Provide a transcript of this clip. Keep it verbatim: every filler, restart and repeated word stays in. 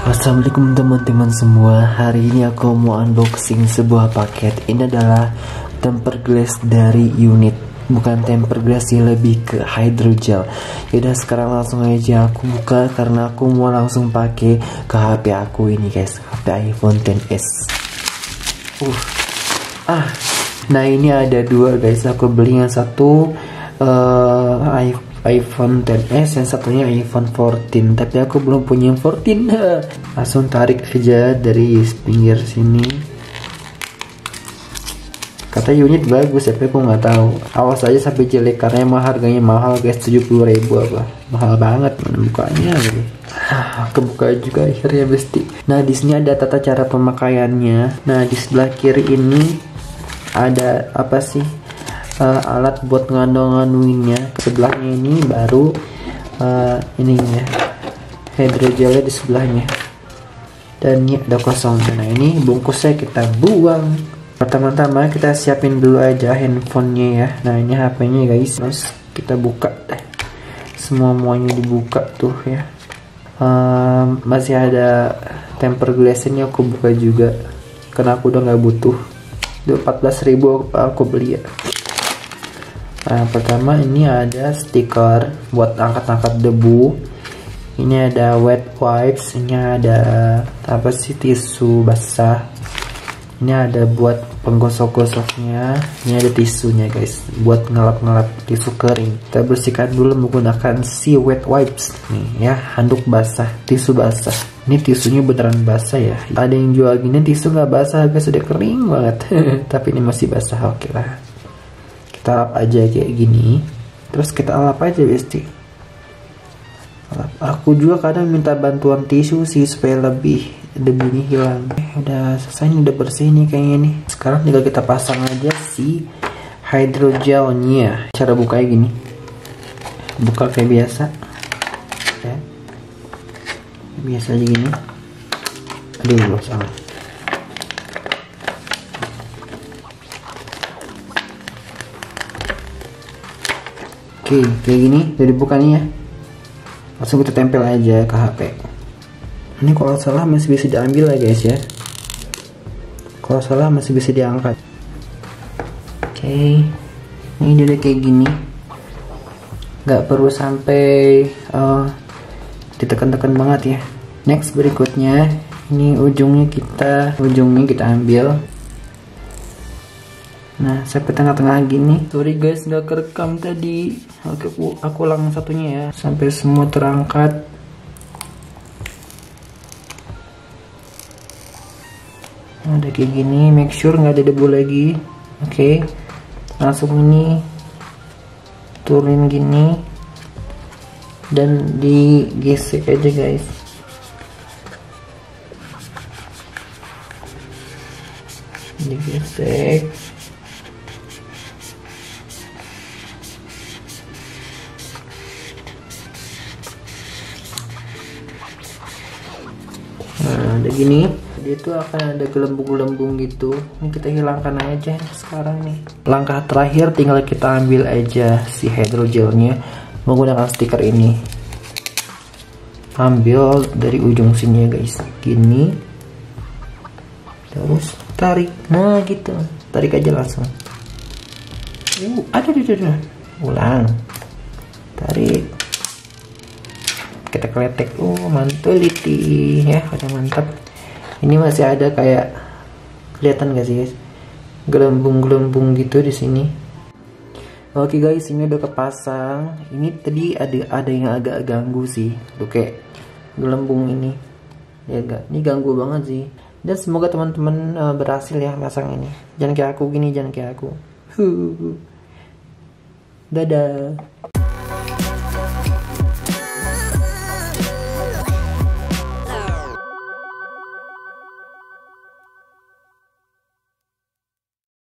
Assalamualaikum teman-teman semua. Hari ini aku mau unboxing sebuah paket. Ini adalah tempered glass dari unit. Bukan tempered glass sih, lebih ke hydrogel. Yaudah sekarang langsung aja aku buka karena aku mau langsung pakai ke H P aku ini guys, H P iPhone X S. Uh. Ah. Nah ini ada dua guys. Aku beli yang satu uh, iPhone X S, yang satunya iPhone empat belas, tapi aku belum punya yang empat belas. Langsung tarik aja dari pinggir sini. Kata unit bagus, tapi aku nggak tahu. Awas aja sampai jelek karena emang harganya mahal guys, tujuh puluh ribu apa. Mahal banget mana bukanya gitu. Kebuka juga akhirnya besti. Nah di sini ada tata cara pemakaiannya. Nah di sebelah kiri ini ada apa sih? Uh, alat buat ngandung-ngandunginnya. Sebelahnya ini baru uh, ininya hydrogelnya di sebelahnya, dan ini ada kosong. Nah ini bungkusnya kita buang. Pertama-tama kita siapin dulu aja handphonenya ya. Nah ini H P-nya guys, terus kita buka deh, semua muanya dibuka tuh ya. Uh, masih ada tempered glass-nya, aku buka juga karena aku udah nggak butuh. Udah empat belas ribu aku beli ya. Nah, pertama ini ada stiker buat angkat-angkat debu. Ini ada wet wipes, ini ada apa sih, tisu basah. Ini ada buat penggosok-gosoknya. Ini ada tisunya guys, buat ngelap-ngelap tisu kering. Kita bersihkan dulu menggunakan si wet wipes nih ya, handuk basah, tisu basah. Ini tisunya beneran basah ya. Ada yang jual gini tisu nggak basah guys, udah kering banget. Tapi ini masih basah, oke lah. Kita lap aja kayak gini, terus kita lap aja besti. Lap. Aku juga kadang minta bantuan tisu sih supaya lebih debunya hilang. Udah selesai nih, udah bersih nih kayaknya nih. Sekarang tinggal kita pasang aja si hydrogelnya. Cara bukanya gini, buka kayak biasa ya. Biasa aja gini. Aduh salah. Oke, kayak gini udah dibukanya ya. Langsung kita tempel aja ke H P. Ini kalau salah masih bisa diambil ya guys ya. Kalau salah masih bisa diangkat. Oke, ini udah kayak gini. Gak perlu sampai uh, ditekan-tekan banget ya. Next berikutnya, ini ujungnya kita ujungnya kita ambil. Nah sampai tengah-tengah gini. Sorry guys nggak kerekam tadi. Oke aku, aku ulang satunya ya, sampai semua terangkat. Nah, udah kayak gini, make sure nggak ada debu lagi. Oke, langsung ini turunin gini dan digesek aja guys. Digesek. Nah udah gini, dia tuh akan ada gelembung-gelembung gitu. Ini kita hilangkan aja sekarang nih. Langkah terakhir tinggal kita ambil aja si hydrogelnya menggunakan stiker ini. Ambil dari ujung sini ya guys, gini. Terus tarik, nah gitu, tarik aja langsung. Uh, ada di ada. Ulang, tarik. Kita kletek, oh mantuliti ya, udah mantap. Ini masih ada kayak, kelihatan gak sih guys, gelembung-gelembung gitu di sini. Oke guys, ini udah kepasang. Ini tadi ada ada yang agak ganggu sih, tuh kayak gelembung ini. Ya gak, ini ganggu banget sih. Dan semoga teman-teman uh, berhasil ya pasang ini. Jangan kayak aku gini, jangan kayak aku. Dadah.